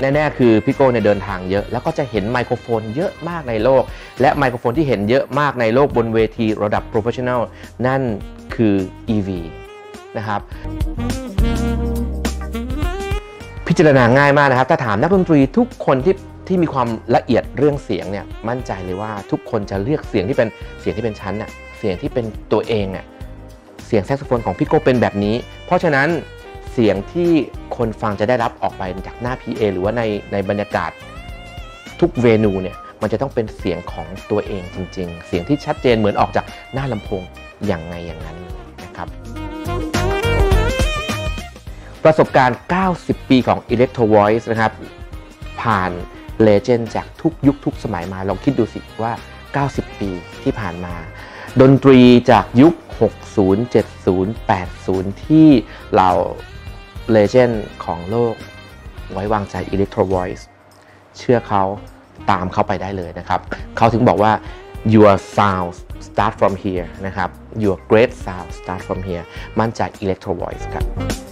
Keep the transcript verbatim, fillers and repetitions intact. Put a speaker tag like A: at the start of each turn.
A: แน่ๆคือพี่โก้เนี่ยเดินทางเยอะแล้วก็จะเห็นไมโครโฟนเยอะมากในโลกและไมโครโฟนที่เห็นเยอะมากในโลกบนเวทีระดับ Professional นั่นคือ อี วี นะครับพิจารณาง่ายมากนะครับถ้าถามนักดนตรีทุกคนที่ที่มีความละเอียดเรื่องเสียงเนี่ยมั่นใจเลยว่าทุกคนจะเลือกเสียงที่เป็นเสียงที่เป็นชั้นน่ะเสียงที่เป็นตัวเองอ่ะเสียงแซกโซโฟนของพี่โก้เป็นแบบนี้เพราะฉะนั้นเสียงที่คนฟังจะได้รับออกไปจากหน้า พี เอ หรือว่าในในบรรยากาศทุกเวนูเนี่ยมันจะต้องเป็นเสียงของตัวเองจริงๆเสียงที่ชัดเจนเหมือนออกจากหน้าลำโพงอย่างไงอย่างนั้นเลยนะครับประสบการณ์เก้าสิบปีของ Electro Voice นะครับผ่านเลเจนด์จากทุกยุคทุกสมัยมาลองคิดดูสิว่าเก้าสิบปีที่ผ่านมาดนตรีจากยุคหกสิบ เจ็ดสิบ แปดสิบที่เราเลเจนด์ของโลกไว้วางใจ Electro Voice เชื่อเขาตามเขาไปได้เลยนะครับเขาถึงบอกว่า your sound start from here นะครับ your great sound start from here มั่นใจ Electro Voice ครับ